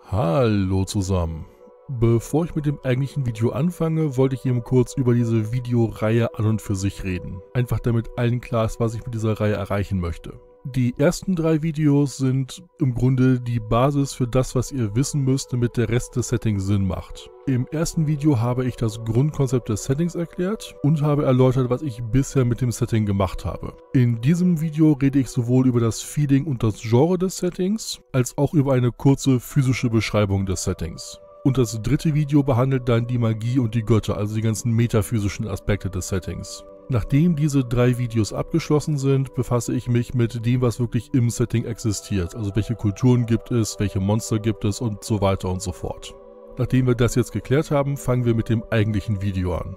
Hallo zusammen. Bevor ich mit dem eigentlichen Video anfange, wollte ich eben kurz über diese Videoreihe an und für sich reden. Einfach damit allen klar ist, was ich mit dieser Reihe erreichen möchte. Die ersten 3 Videos sind im Grunde die Basis für das, was ihr wissen müsst, damit der Rest des Settings Sinn macht. Im ersten Video habe ich das Grundkonzept des Settings erklärt und habe erläutert, was ich bisher mit dem Setting gemacht habe. In diesem Video rede ich sowohl über das Feeling und das Genre des Settings, als auch über eine kurze physische Beschreibung des Settings. Und das dritte Video behandelt dann die Magie und die Götter, also die ganzen metaphysischen Aspekte des Settings. Nachdem diese 3 Videos abgeschlossen sind, befasse ich mich mit dem, was wirklich im Setting existiert. Also welche Kulturen gibt es, welche Monster gibt es und so weiter und so fort. Nachdem wir das jetzt geklärt haben, fangen wir mit dem eigentlichen Video an.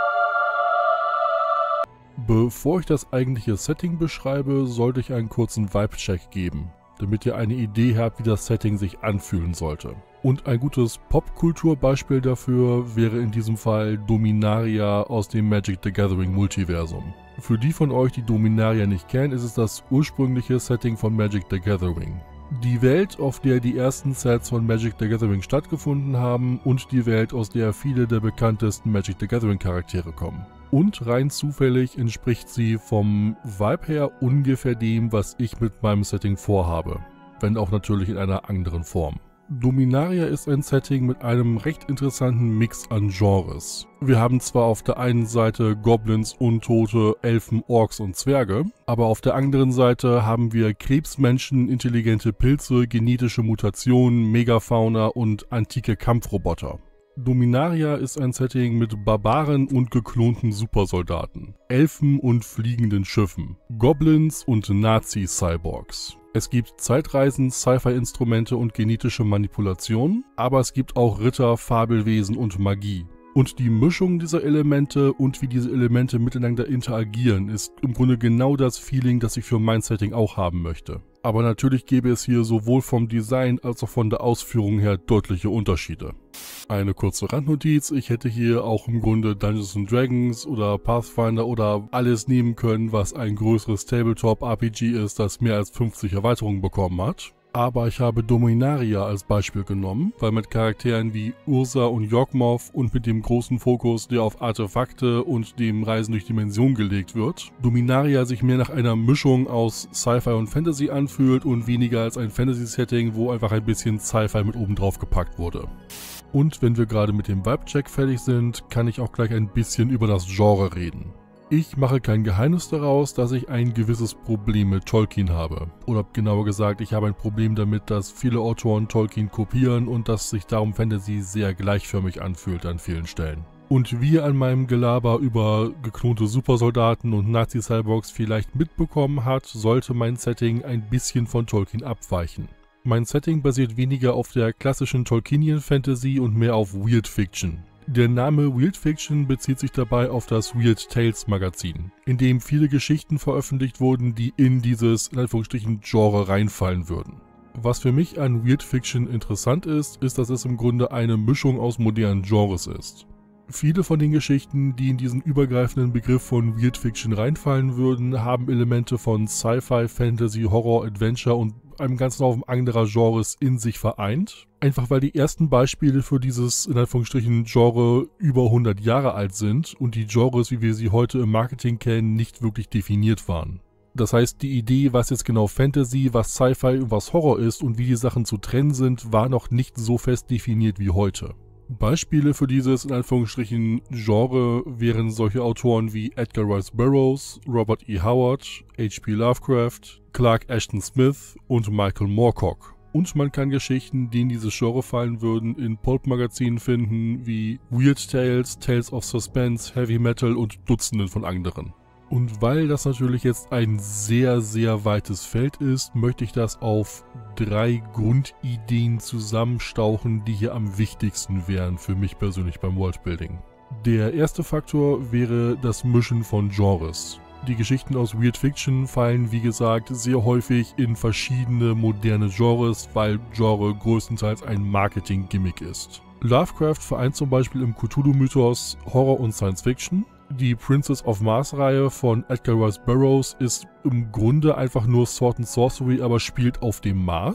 Bevor ich das eigentliche Setting beschreibe, sollte ich einen kurzen Vibe-Check geben, damit ihr eine Idee habt, wie das Setting sich anfühlen sollte. Und ein gutes Popkulturbeispiel dafür wäre in diesem Fall Dominaria aus dem Magic the Gathering Multiversum. Für die von euch, die Dominaria nicht kennen, ist es das ursprüngliche Setting von Magic the Gathering. Die Welt, auf der die ersten Sets von Magic the Gathering stattgefunden haben und die Welt, aus der viele der bekanntesten Magic the Gathering Charaktere kommen. Und rein zufällig entspricht sie vom Vibe her ungefähr dem, was ich mit meinem Setting vorhabe, wenn auch natürlich in einer anderen Form. Dominaria ist ein Setting mit einem recht interessanten Mix an Genres. Wir haben zwar auf der einen Seite Goblins, Untote, Elfen, Orks und Zwerge, aber auf der anderen Seite haben wir Krebsmenschen, intelligente Pilze, genetische Mutationen, Megafauna und antike Kampfroboter. Dominaria ist ein Setting mit Barbaren und geklonten Supersoldaten, Elfen und fliegenden Schiffen, Goblins und Nazi-Cyborgs. Es gibt Zeitreisen, Sci-Fi-Instrumente und genetische Manipulation, aber es gibt auch Ritter, Fabelwesen und Magie. Und die Mischung dieser Elemente und wie diese Elemente miteinander interagieren, ist im Grunde genau das Feeling, das ich für mein Setting auch haben möchte. Aber natürlich gäbe es hier sowohl vom Design als auch von der Ausführung her deutliche Unterschiede. Eine kurze Randnotiz, ich hätte hier auch im Grunde Dungeons & Dragons oder Pathfinder oder alles nehmen können, was ein größeres Tabletop-RPG ist, das mehr als 50 Erweiterungen bekommen hat. Aber ich habe Dominaria als Beispiel genommen, weil mit Charakteren wie Ursa und Yawgmoth und mit dem großen Fokus, der auf Artefakte und dem Reisen durch Dimensionen gelegt wird, Dominaria sich mehr nach einer Mischung aus Sci-Fi und Fantasy anfühlt und weniger als ein Fantasy-Setting, wo einfach ein bisschen Sci-Fi mit oben drauf gepackt wurde. Und wenn wir gerade mit dem Vibe-Check fertig sind, kann ich auch gleich ein bisschen über das Genre reden. Ich mache kein Geheimnis daraus, dass ich ein gewisses Problem mit Tolkien habe. Oder genauer gesagt, ich habe ein Problem damit, dass viele Autoren Tolkien kopieren und dass sich darum Fantasy sehr gleichförmig anfühlt an vielen Stellen. Und wie ihr an meinem Gelaber über geklonte Supersoldaten und Nazi-Cyborgs vielleicht mitbekommen habt, sollte mein Setting ein bisschen von Tolkien abweichen. Mein Setting basiert weniger auf der klassischen Tolkienian Fantasy und mehr auf Weird Fiction. Der Name Weird Fiction bezieht sich dabei auf das Weird Tales Magazin, in dem viele Geschichten veröffentlicht wurden, die in dieses, in Anführungsstrichen, Genre reinfallen würden. Was für mich an Weird Fiction interessant ist, dass es im Grunde eine Mischung aus modernen Genres ist. Viele von den Geschichten, die in diesen übergreifenden Begriff von Weird Fiction reinfallen würden, haben Elemente von Sci-Fi, Fantasy, Horror, Adventure und einem ganzen Haufen anderer Genres in sich vereint. Einfach weil die ersten Beispiele für dieses, in Anführungsstrichen, Genre über 100 Jahre alt sind und die Genres, wie wir sie heute im Marketing kennen, nicht wirklich definiert waren. Das heißt, die Idee, was jetzt genau Fantasy, was Sci-Fi und was Horror ist und wie die Sachen zu trennen sind, war noch nicht so fest definiert wie heute. Beispiele für dieses, in Anführungsstrichen, Genre wären solche Autoren wie Edgar Rice Burroughs, Robert E. Howard, H.P. Lovecraft, Clark Ashton Smith und Michael Moorcock. Und man kann Geschichten, die in dieses Genre fallen würden, in Pulp-Magazinen finden, wie Weird Tales, Tales of Suspense, Heavy Metal und Dutzenden von anderen. Und weil das natürlich jetzt ein sehr, sehr weites Feld ist, möchte ich das auf 3 Grundideen zusammenstauchen, die hier am wichtigsten wären für mich persönlich beim Worldbuilding. Der erste Faktor wäre das Mischen von Genres. Die Geschichten aus Weird Fiction fallen, wie gesagt, sehr häufig in verschiedene moderne Genres, weil Genre größtenteils ein Marketing-Gimmick ist. Lovecraft vereint zum Beispiel im Cthulhu-Mythos Horror und Science Fiction. Die Princess of Mars-Reihe von Edgar Rice Burroughs ist im Grunde einfach nur Sword and Sorcery, aber spielt auf dem Mars.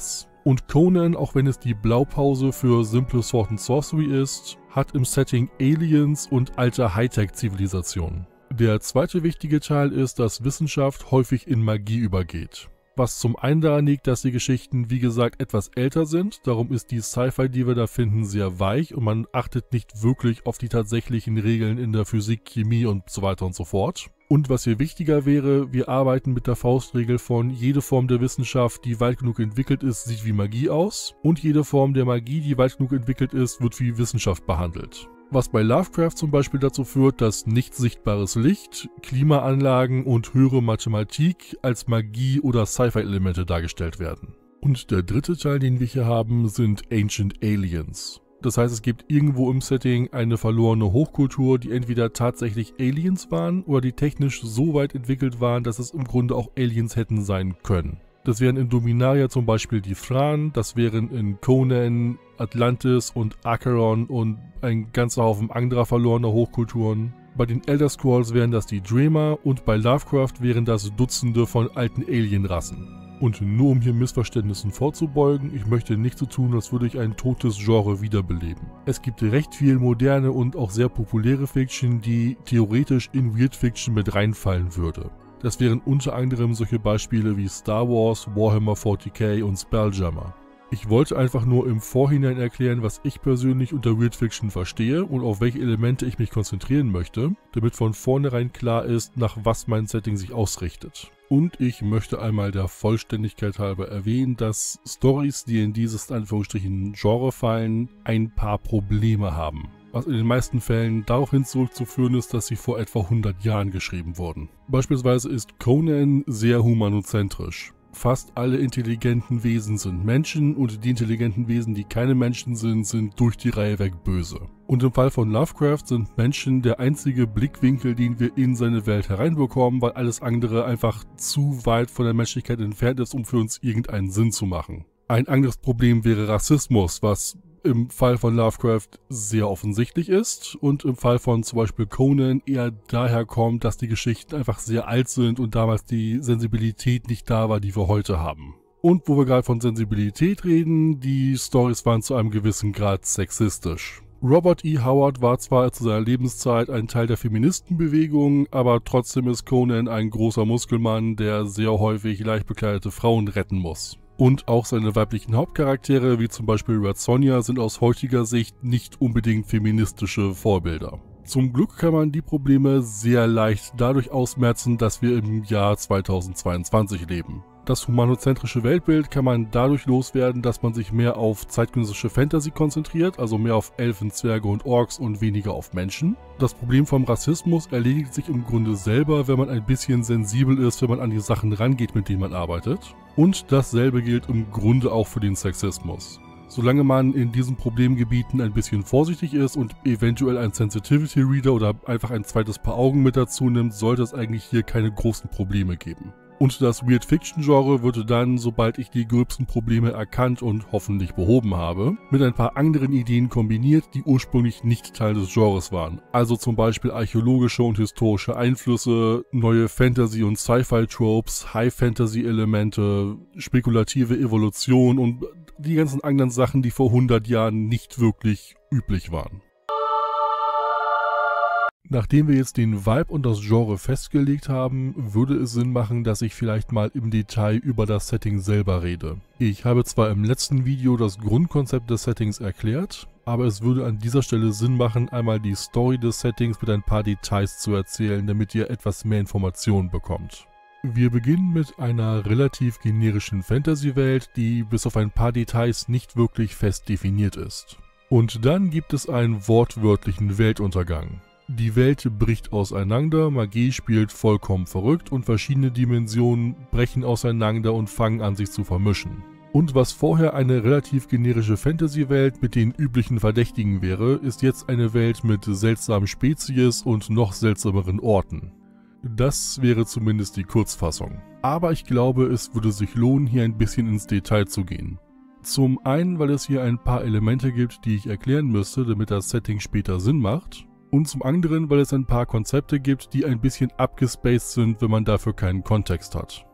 Und Conan, auch wenn es die Blaupause für simple Sword and Sorcery ist, hat im Setting Aliens und alte Hightech-Zivilisationen. Der zweite wichtige Teil ist, dass Wissenschaft häufig in Magie übergeht. Was zum einen daran liegt, dass die Geschichten wie gesagt etwas älter sind, darum ist die Sci-Fi, die wir da finden, sehr weich und man achtet nicht wirklich auf die tatsächlichen Regeln in der Physik, Chemie und so weiter und so fort. Und was hier wichtiger wäre, wir arbeiten mit der Faustregel von jede Form der Wissenschaft, die weit genug entwickelt ist, sieht wie Magie aus und jede Form der Magie, die weit genug entwickelt ist, wird wie Wissenschaft behandelt. Was bei Lovecraft zum Beispiel dazu führt, dass nicht sichtbares Licht, Klimaanlagen und höhere Mathematik als Magie- oder Sci-Fi-Elemente dargestellt werden. Und der dritte Teil, den wir hier haben, sind Ancient Aliens. Das heißt, es gibt irgendwo im Setting eine verlorene Hochkultur, die entweder tatsächlich Aliens waren oder die technisch so weit entwickelt waren, dass es im Grunde auch Aliens hätten sein können. Das wären in Dominaria zum Beispiel die Thran, das wären in Conan Atlantis und Acheron und ein ganzer Haufen anderer verlorener Hochkulturen. Bei den Elder Scrolls wären das die Dreamer und bei Lovecraft wären das Dutzende von alten Alienrassen. Und nur um hier Missverständnissen vorzubeugen, ich möchte nicht so tun, als würde ich ein totes Genre wiederbeleben. Es gibt recht viel moderne und auch sehr populäre Fiction, die theoretisch in Weird Fiction mit reinfallen würde. Das wären unter anderem solche Beispiele wie Star Wars, Warhammer 40k und Spelljammer. Ich wollte einfach nur im Vorhinein erklären, was ich persönlich unter Weird Fiction verstehe und auf welche Elemente ich mich konzentrieren möchte, damit von vornherein klar ist, nach was mein Setting sich ausrichtet. Und ich möchte einmal der Vollständigkeit halber erwähnen, dass Stories, die in dieses Anführungsstrichen Genre fallen, ein paar Probleme haben. Was in den meisten Fällen daraufhin zurückzuführen ist, dass sie vor etwa 100 Jahren geschrieben wurden. Beispielsweise ist Conan sehr humanozentrisch. Fast alle intelligenten Wesen sind Menschen und die intelligenten Wesen, die keine Menschen sind, sind durch die Reihe weg böse. Und im Fall von Lovecraft sind Menschen der einzige Blickwinkel, den wir in seine Welt hereinbekommen, weil alles andere einfach zu weit von der Menschlichkeit entfernt ist, um für uns irgendeinen Sinn zu machen. Ein anderes Problem wäre Rassismus, was im Fall von Lovecraft sehr offensichtlich ist und im Fall von zum Beispiel Conan eher daher kommt, dass die Geschichten einfach sehr alt sind und damals die Sensibilität nicht da war, die wir heute haben. Und wo wir gerade von Sensibilität reden, die Storys waren zu einem gewissen Grad sexistisch. Robert E. Howard war zwar zu seiner Lebenszeit ein Teil der Feministenbewegung, aber trotzdem ist Conan ein großer Muskelmann, der sehr häufig leicht bekleidete Frauen retten muss. Und auch seine weiblichen Hauptcharaktere, wie zum Beispiel Red Sonja, sind aus heutiger Sicht nicht unbedingt feministische Vorbilder. Zum Glück kann man die Probleme sehr leicht dadurch ausmerzen, dass wir im Jahr 2022 leben. Das humanozentrische Weltbild kann man dadurch loswerden, dass man sich mehr auf zeitgenössische Fantasy konzentriert, also mehr auf Elfen, Zwerge und Orks und weniger auf Menschen. Das Problem vom Rassismus erledigt sich im Grunde selber, wenn man ein bisschen sensibel ist, wenn man an die Sachen rangeht, mit denen man arbeitet. Und dasselbe gilt im Grunde auch für den Sexismus. Solange man in diesen Problemgebieten ein bisschen vorsichtig ist und eventuell ein Sensitivity Reader oder einfach ein zweites Paar Augen mit dazu nimmt, sollte es eigentlich hier keine großen Probleme geben. Und das Weird Fiction Genre würde dann, sobald ich die gröbsten Probleme erkannt und hoffentlich behoben habe, mit ein paar anderen Ideen kombiniert, die ursprünglich nicht Teil des Genres waren. Also zum Beispiel archäologische und historische Einflüsse, neue Fantasy- und Sci-Fi-Tropes, High-Fantasy-Elemente, spekulative Evolution und die ganzen anderen Sachen, die vor 100 Jahren nicht wirklich üblich waren. Nachdem wir jetzt den Vibe und das Genre festgelegt haben, würde es Sinn machen, dass ich vielleicht mal im Detail über das Setting selber rede. Ich habe zwar im letzten Video das Grundkonzept des Settings erklärt, aber es würde an dieser Stelle Sinn machen, einmal die Story des Settings mit ein paar Details zu erzählen, damit ihr etwas mehr Informationen bekommt. Wir beginnen mit einer relativ generischen Fantasy-Welt, die bis auf ein paar Details nicht wirklich fest definiert ist. Und dann gibt es einen wortwörtlichen Weltuntergang. Die Welt bricht auseinander, Magie spielt vollkommen verrückt und verschiedene Dimensionen brechen auseinander und fangen an sich zu vermischen. Und was vorher eine relativ generische Fantasy-Welt mit den üblichen Verdächtigen wäre, ist jetzt eine Welt mit seltsamen Spezies und noch seltsameren Orten. Das wäre zumindest die Kurzfassung. Aber ich glaube, es würde sich lohnen, hier ein bisschen ins Detail zu gehen. Zum einen, weil es hier ein paar Elemente gibt, die ich erklären müsste, damit das Setting später Sinn macht. Und zum anderen, weil es ein paar Konzepte gibt, die ein bisschen abgespaced sind, wenn man dafür keinen Kontext hat.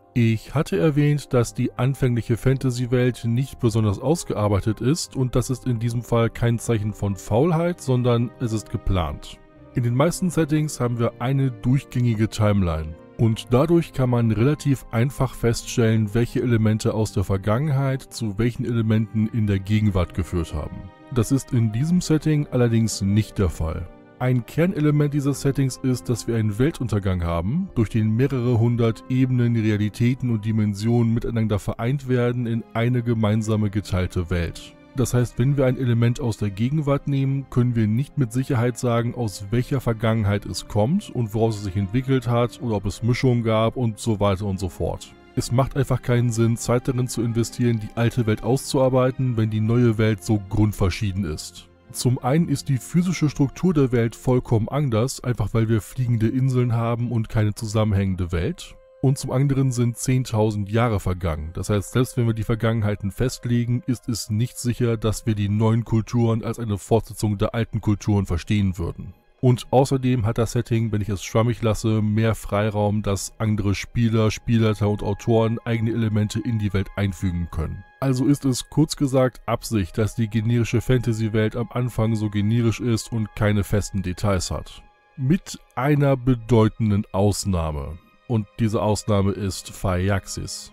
Ich hatte erwähnt, dass die anfängliche Fantasy-Welt nicht besonders ausgearbeitet ist und das ist in diesem Fall kein Zeichen von Faulheit, sondern es ist geplant. In den meisten Settings haben wir eine durchgängige Timeline und dadurch kann man relativ einfach feststellen, welche Elemente aus der Vergangenheit zu welchen Elementen in der Gegenwart geführt haben. Das ist in diesem Setting allerdings nicht der Fall. Ein Kernelement dieses Settings ist, dass wir einen Weltuntergang haben, durch den mehrere hundert Ebenen, Realitäten und Dimensionen miteinander vereint werden in eine gemeinsame geteilte Welt. Das heißt, wenn wir ein Element aus der Gegenwart nehmen, können wir nicht mit Sicherheit sagen, aus welcher Vergangenheit es kommt und woraus es sich entwickelt hat oder ob es Mischungen gab und so weiter und so fort. Es macht einfach keinen Sinn, Zeit darin zu investieren, die alte Welt auszuarbeiten, wenn die neue Welt so grundverschieden ist. Zum einen ist die physische Struktur der Welt vollkommen anders, einfach weil wir fliegende Inseln haben und keine zusammenhängende Welt. Und zum anderen sind 10.000 Jahre vergangen. Das heißt, selbst wenn wir die Vergangenheiten festlegen, ist es nicht sicher, dass wir die neuen Kulturen als eine Fortsetzung der alten Kulturen verstehen würden. Und außerdem hat das Setting, wenn ich es schwammig lasse, mehr Freiraum, dass andere Spieler, Spielleiter und Autoren eigene Elemente in die Welt einfügen können. Also ist es kurz gesagt Absicht, dass die generische Fantasy-Welt am Anfang so generisch ist und keine festen Details hat. Mit einer bedeutenden Ausnahme. Und diese Ausnahme ist Phaiaxis.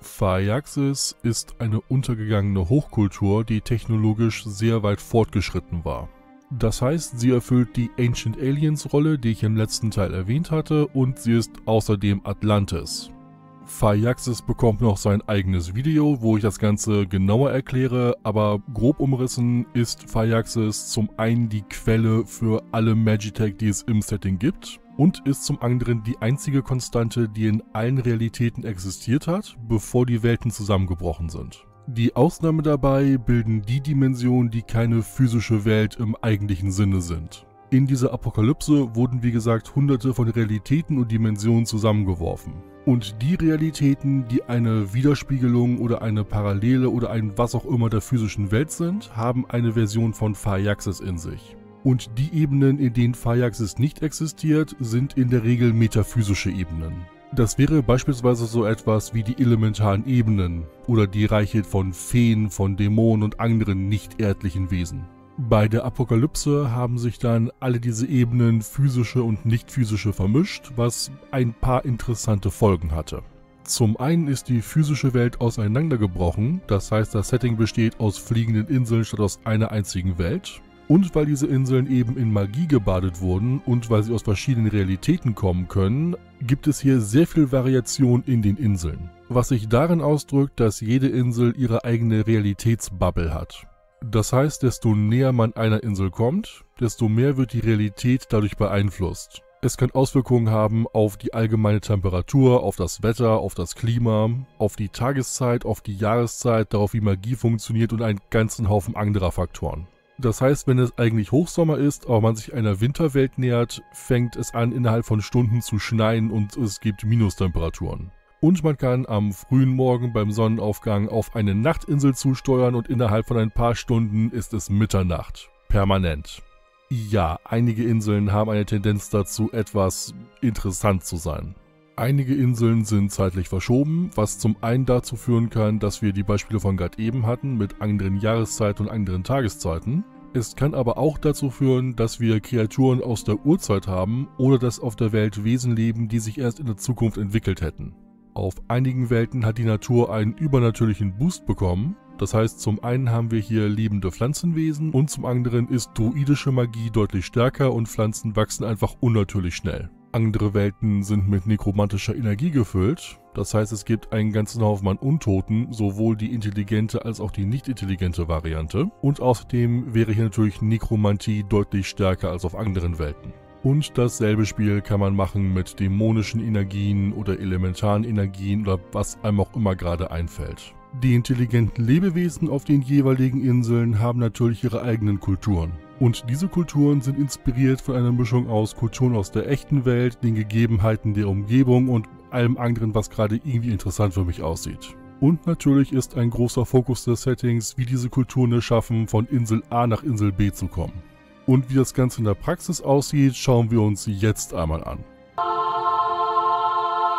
Phaiaxis ist eine untergegangene Hochkultur, die technologisch sehr weit fortgeschritten war. Das heißt, sie erfüllt die Ancient Aliens Rolle, die ich im letzten Teil erwähnt hatte, und sie ist außerdem Atlantis. Phaiaxis bekommt noch sein eigenes Video, wo ich das Ganze genauer erkläre, aber grob umrissen ist Phaiaxis zum einen die Quelle für alle Magitech, die es im Setting gibt, und ist zum anderen die einzige Konstante, die in allen Realitäten existiert hat, bevor die Welten zusammengebrochen sind. Die Ausnahme dabei bilden die Dimensionen, die keine physische Welt im eigentlichen Sinne sind. In dieser Apokalypse wurden wie gesagt hunderte von Realitäten und Dimensionen zusammengeworfen. Und die Realitäten, die eine Widerspiegelung oder eine Parallele oder ein was auch immer der physischen Welt sind, haben eine Version von Phaiaxis in sich. Und die Ebenen, in denen Phaiaxis nicht existiert, sind in der Regel metaphysische Ebenen. Das wäre beispielsweise so etwas wie die elementaren Ebenen oder die Reiche von Feen, von Dämonen und anderen nicht-erdlichen Wesen. Bei der Apokalypse haben sich dann alle diese Ebenen, physische und nicht-physische, vermischt, was ein paar interessante Folgen hatte. Zum einen ist die physische Welt auseinandergebrochen, das heißt, das Setting besteht aus fliegenden Inseln statt aus einer einzigen Welt. Und weil diese Inseln eben in Magie gebadet wurden und weil sie aus verschiedenen Realitäten kommen können, gibt es hier sehr viel Variation in den Inseln. Was sich darin ausdrückt, dass jede Insel ihre eigene Realitätsbubble hat. Das heißt, desto näher man einer Insel kommt, desto mehr wird die Realität dadurch beeinflusst. Es kann Auswirkungen haben auf die allgemeine Temperatur, auf das Wetter, auf das Klima, auf die Tageszeit, auf die Jahreszeit, darauf wie Magie funktioniert und einen ganzen Haufen anderer Faktoren. Das heißt, wenn es eigentlich Hochsommer ist, aber man sich einer Winterwelt nähert, fängt es an innerhalb von Stunden zu schneien und es gibt Minustemperaturen. Und man kann am frühen Morgen beim Sonnenaufgang auf eine Nachtinsel zusteuern und innerhalb von ein paar Stunden ist es Mitternacht. Permanent. Ja, einige Inseln haben eine Tendenz dazu, etwas interessant zu sein. Einige Inseln sind zeitlich verschoben, was zum einen dazu führen kann, dass wir die Beispiele von gerade eben hatten mit anderen Jahreszeiten und anderen Tageszeiten. Es kann aber auch dazu führen, dass wir Kreaturen aus der Urzeit haben oder dass auf der Welt Wesen leben, die sich erst in der Zukunft entwickelt hätten. Auf einigen Welten hat die Natur einen übernatürlichen Boost bekommen. Das heißt, zum einen haben wir hier lebende Pflanzenwesen und zum anderen ist druidische Magie deutlich stärker und Pflanzen wachsen einfach unnatürlich schnell. Andere Welten sind mit nekromantischer Energie gefüllt, das heißt es gibt einen ganzen Haufen an Untoten, sowohl die intelligente als auch die nicht intelligente Variante. Und außerdem wäre hier natürlich Nekromantie deutlich stärker als auf anderen Welten. Und dasselbe Spiel kann man machen mit dämonischen Energien oder elementaren Energien oder was einem auch immer gerade einfällt. Die intelligenten Lebewesen auf den jeweiligen Inseln haben natürlich ihre eigenen Kulturen. Und diese Kulturen sind inspiriert von einer Mischung aus Kulturen aus der echten Welt, den Gegebenheiten der Umgebung und allem anderen, was gerade irgendwie interessant für mich aussieht. Und natürlich ist ein großer Fokus des Settings, wie diese Kulturen es schaffen, von Insel A nach Insel B zu kommen. Und wie das Ganze in der Praxis aussieht, schauen wir uns jetzt einmal an.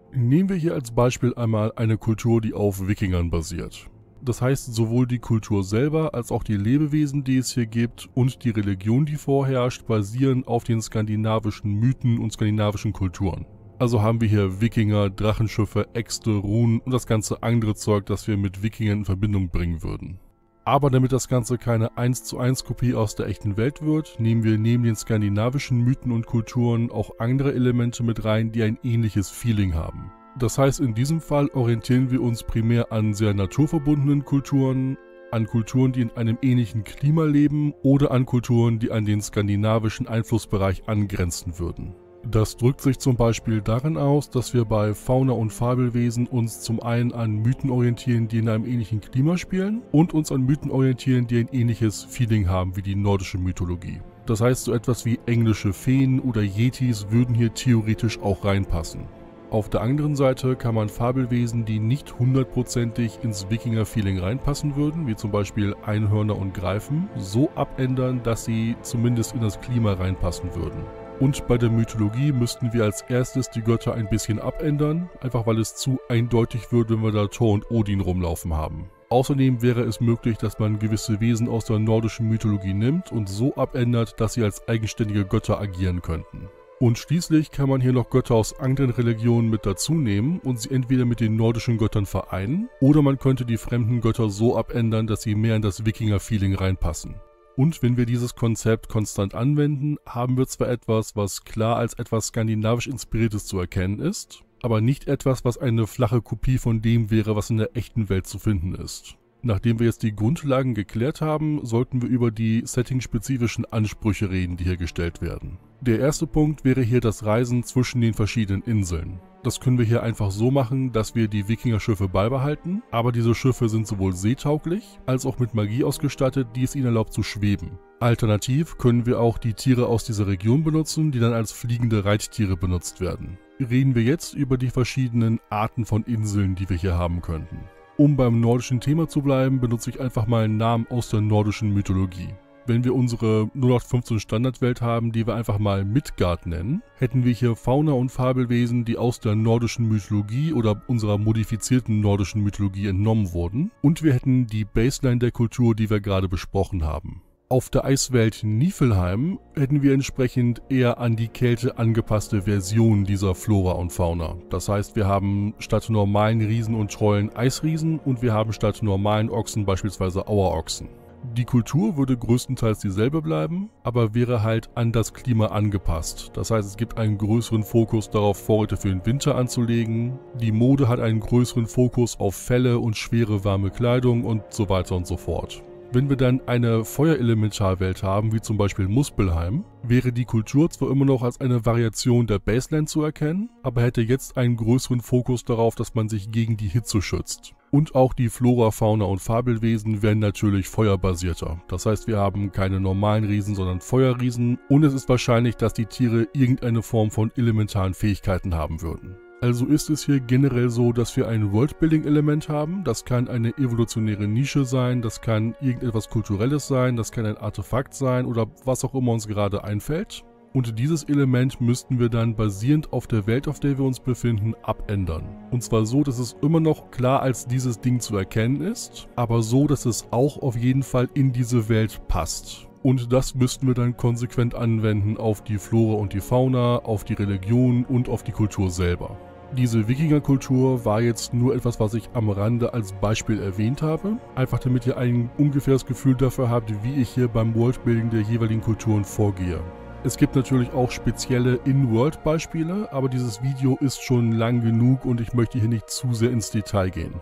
Nehmen wir hier als Beispiel einmal eine Kultur, die auf Wikingern basiert. Das heißt, sowohl die Kultur selber als auch die Lebewesen, die es hier gibt, und die Religion, die vorherrscht, basieren auf den skandinavischen Mythen und skandinavischen Kulturen. Also haben wir hier Wikinger, Drachenschiffe, Äxte, Runen und das ganze andere Zeug, das wir mit Wikingern in Verbindung bringen würden. Aber damit das Ganze keine 1:1 Kopie aus der echten Welt wird, nehmen wir neben den skandinavischen Mythen und Kulturen auch andere Elemente mit rein, die ein ähnliches Feeling haben. Das heißt, in diesem Fall orientieren wir uns primär an sehr naturverbundenen Kulturen, an Kulturen, die in einem ähnlichen Klima leben oder an Kulturen, die an den skandinavischen Einflussbereich angrenzen würden. Das drückt sich zum Beispiel darin aus, dass wir bei Fauna und Fabelwesen uns zum einen an Mythen orientieren, die in einem ähnlichen Klima spielen, und uns an Mythen orientieren, die ein ähnliches Feeling haben wie die nordische Mythologie. Das heißt, so etwas wie englische Feen oder Yetis würden hier theoretisch auch reinpassen. Auf der anderen Seite kann man Fabelwesen, die nicht hundertprozentig ins Wikinger-Feeling reinpassen würden, wie zum Beispiel Einhörner und Greifen, so abändern, dass sie zumindest in das Klima reinpassen würden. Und bei der Mythologie müssten wir als erstes die Götter ein bisschen abändern, einfach weil es zu eindeutig wird, wenn wir da Thor und Odin rumlaufen haben. Außerdem wäre es möglich, dass man gewisse Wesen aus der nordischen Mythologie nimmt und so abändert, dass sie als eigenständige Götter agieren könnten. Und schließlich kann man hier noch Götter aus anderen Religionen mit dazu nehmen und sie entweder mit den nordischen Göttern vereinen, oder man könnte die fremden Götter so abändern, dass sie mehr in das Wikinger-Feeling reinpassen. Und wenn wir dieses Konzept konstant anwenden, haben wir zwar etwas, was klar als etwas skandinavisch Inspiriertes zu erkennen ist, aber nicht etwas, was eine flache Kopie von dem wäre, was in der echten Welt zu finden ist. Nachdem wir jetzt die Grundlagen geklärt haben, sollten wir über die settingspezifischen Ansprüche reden, die hier gestellt werden. Der erste Punkt wäre hier das Reisen zwischen den verschiedenen Inseln. Das können wir hier einfach so machen, dass wir die Wikinger-Schiffe beibehalten, aber diese Schiffe sind sowohl seetauglich, als auch mit Magie ausgestattet, die es ihnen erlaubt zu schweben. Alternativ können wir auch die Tiere aus dieser Region benutzen, die dann als fliegende Reittiere benutzt werden. Reden wir jetzt über die verschiedenen Arten von Inseln, die wir hier haben könnten. Um beim nordischen Thema zu bleiben, benutze ich einfach mal einen Namen aus der nordischen Mythologie. Wenn wir unsere 0815 Standardwelt haben, die wir einfach mal Midgard nennen, hätten wir hier Fauna und Fabelwesen, die aus der nordischen Mythologie oder unserer modifizierten nordischen Mythologie entnommen wurden, und wir hätten die Baseline der Kultur, die wir gerade besprochen haben. Auf der Eiswelt Niflheim hätten wir entsprechend eher an die Kälte angepasste Version dieser Flora und Fauna. Das heißt, wir haben statt normalen Riesen und Trollen Eisriesen und wir haben statt normalen Ochsen beispielsweise Auerochsen. Die Kultur würde größtenteils dieselbe bleiben, aber wäre halt an das Klima angepasst. Das heißt, es gibt einen größeren Fokus darauf, Vorräte für den Winter anzulegen. Die Mode hat einen größeren Fokus auf Felle und schwere warme Kleidung und so weiter und so fort. Wenn wir dann eine Feuerelementarwelt haben, wie zum Beispiel Muspelheim, wäre die Kultur zwar immer noch als eine Variation der Baseline zu erkennen, aber hätte jetzt einen größeren Fokus darauf, dass man sich gegen die Hitze schützt. Und auch die Flora, Fauna und Fabelwesen werden natürlich feuerbasierter. Das heißt, wir haben keine normalen Riesen, sondern Feuerriesen, und es ist wahrscheinlich, dass die Tiere irgendeine Form von elementaren Fähigkeiten haben würden. Also ist es hier generell so, dass wir ein Worldbuilding-Element haben. Das kann eine evolutionäre Nische sein, das kann irgendetwas Kulturelles sein, das kann ein Artefakt sein oder was auch immer uns gerade einfällt. Und dieses Element müssten wir dann basierend auf der Welt, auf der wir uns befinden, abändern. Und zwar so, dass es immer noch klar als dieses Ding zu erkennen ist, aber so, dass es auch auf jeden Fall in diese Welt passt. Und das müssten wir dann konsequent anwenden auf die Flora und die Fauna, auf die Religion und auf die Kultur selber. Diese Wikingerkultur war jetzt nur etwas, was ich am Rande als Beispiel erwähnt habe, einfach damit ihr ein ungefähres Gefühl dafür habt, wie ich hier beim Worldbuilding der jeweiligen Kulturen vorgehe. Es gibt natürlich auch spezielle In-World-Beispiele, aber dieses Video ist schon lang genug und ich möchte hier nicht zu sehr ins Detail gehen.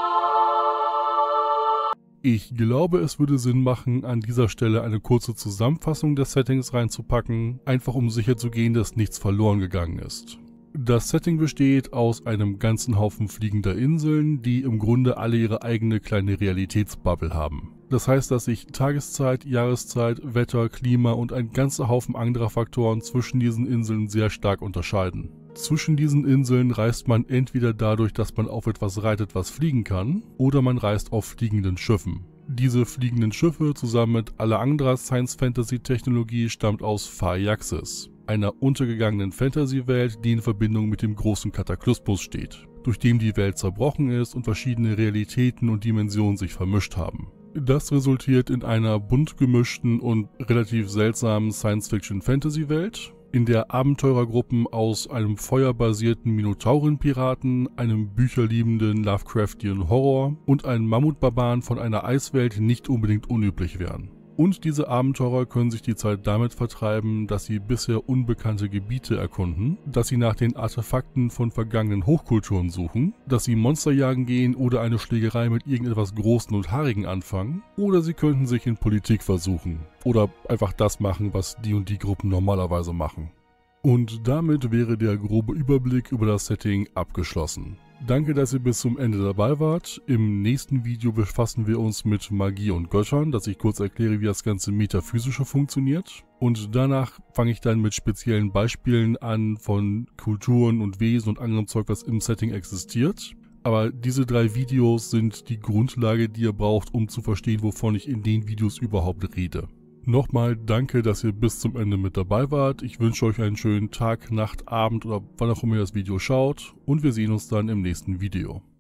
Ich glaube, es würde Sinn machen, an dieser Stelle eine kurze Zusammenfassung der Settings reinzupacken, einfach um sicherzugehen, dass nichts verloren gegangen ist. Das Setting besteht aus einem ganzen Haufen fliegender Inseln, die im Grunde alle ihre eigene kleine Realitätsbubble haben. Das heißt, dass sich Tageszeit, Jahreszeit, Wetter, Klima und ein ganzer Haufen anderer Faktoren zwischen diesen Inseln sehr stark unterscheiden. Zwischen diesen Inseln reist man entweder dadurch, dass man auf etwas reitet, was fliegen kann, oder man reist auf fliegenden Schiffen. Diese fliegenden Schiffe zusammen mit aller anderer Science-Fantasy-Technologie stammt aus Phaiaxis, einer untergegangenen Fantasy-Welt, die in Verbindung mit dem großen Kataklysmus steht, durch den die Welt zerbrochen ist und verschiedene Realitäten und Dimensionen sich vermischt haben. Das resultiert in einer bunt gemischten und relativ seltsamen Science-Fiction-Fantasy-Welt, in der Abenteurergruppen aus einem feuerbasierten Minotaurenpiraten, einem bücherliebenden Lovecraftian Horror und einem Mammutbarbaren von einer Eiswelt nicht unbedingt unüblich wären. Und diese Abenteurer können sich die Zeit damit vertreiben, dass sie bisher unbekannte Gebiete erkunden, dass sie nach den Artefakten von vergangenen Hochkulturen suchen, dass sie Monster jagen gehen oder eine Schlägerei mit irgendetwas Großen und Haarigen anfangen, oder sie könnten sich in Politik versuchen oder einfach das machen, was die und die Gruppen normalerweise machen. Und damit wäre der grobe Überblick über das Setting abgeschlossen. Danke, dass ihr bis zum Ende dabei wart. Im nächsten Video befassen wir uns mit Magie und Göttern, dass ich kurz erkläre, wie das ganze Metaphysische funktioniert. Und danach fange ich dann mit speziellen Beispielen an von Kulturen und Wesen und anderem Zeug, was im Setting existiert. Aber diese 3 Videos sind die Grundlage, die ihr braucht, um zu verstehen, wovon ich in den Videos überhaupt rede. Nochmal danke, dass ihr bis zum Ende mit dabei wart. Ich wünsche euch einen schönen Tag, Nacht, Abend oder wann auch immer ihr das Video schaut und wir sehen uns dann im nächsten Video.